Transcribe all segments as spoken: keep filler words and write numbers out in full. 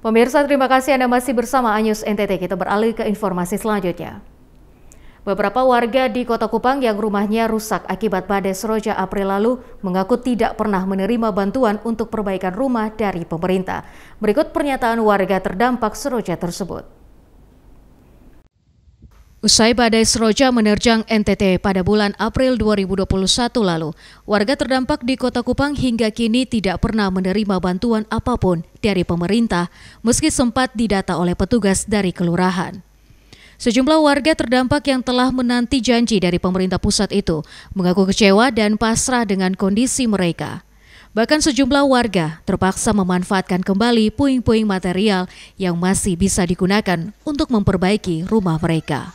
Pemirsa, terima kasih Anda masih bersama Anyus N T T. Kita beralih ke informasi selanjutnya. Beberapa warga di Kota Kupang yang rumahnya rusak akibat badai Seroja April lalu mengaku tidak pernah menerima bantuan untuk perbaikan rumah dari pemerintah. Berikut pernyataan warga terdampak Seroja tersebut. Usai badai Seroja menerjang N T T pada bulan April dua ribu dua puluh satu lalu, warga terdampak di Kota Kupang hingga kini tidak pernah menerima bantuan apapun dari pemerintah, meski sempat didata oleh petugas dari kelurahan. Sejumlah warga terdampak yang telah menanti janji dari pemerintah pusat itu mengaku kecewa dan pasrah dengan kondisi mereka. Bahkan sejumlah warga terpaksa memanfaatkan kembali puing-puing material yang masih bisa digunakan untuk memperbaiki rumah mereka.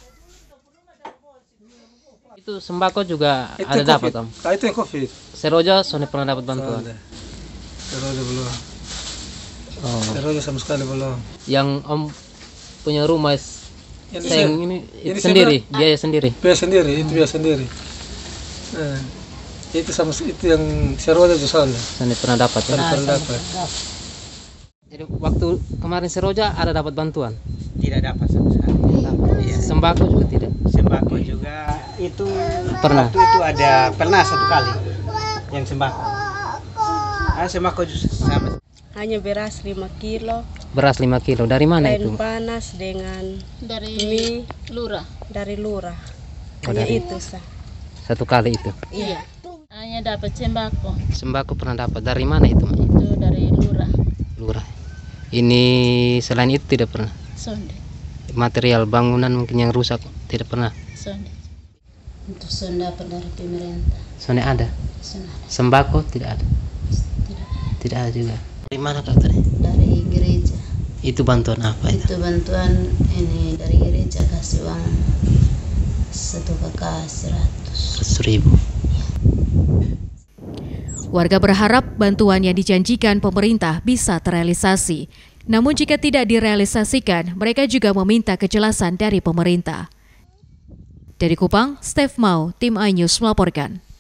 Itu sembako juga itu ada dapat, Om. Ah, itu yang COVID. Seroja Sony pernah dapat bantuan. Seroja belum. Oh. Seroja sama sekali belum. Yang Om punya rumah Ini seng saya- ini, ini itu sendiri, saya- biaya sendiri. Biaya sendiri, itu biaya sendiri. Nah, itu sama itu yang Seroja itu soalnya. Sony pernah dapat. Ya? Saya pernah dapat. Jadi waktu kemarin Seroja ada dapat bantuan. Tidak dapat sama sekali. Iya. Sembako juga tidak. Sembako juga itu Pernah. waktu itu ada pernah satu kali yang sembako. Ah, sembako juga sama. Hanya beras lima kilo, Beras lima kilo. Dari mana kain itu? panas dengan dari mie lurah. dari lurah. Oh, Hanya dari- itu sah. Satu kali itu. Iya. Hanya dapat sembako, Sembako pernah dapat. Dari mana itu, Ma? itu dari lurah. Lurah. Ini selain itu tidak pernah. Sonde, Material bangunan mungkin yang rusak tidak pernah. sonde. Untuk sonde dapat dari pemerintah. Sony ada. Sonde ada. Sembako tidak ada. Tidak. Tidak ada juga. Dari mana Kak tadi? Dari gereja. Itu bantuan apa itu? Itu bantuan ini dari gereja kasih uang satu kakak seratus. Seratus ribu. Warga berharap bantuan yang dijanjikan pemerintah bisa terrealisasi. Namun jika tidak direalisasikan, mereka juga meminta kejelasan dari pemerintah. Dari Kupang, Steph Mau, Tim iNews melaporkan.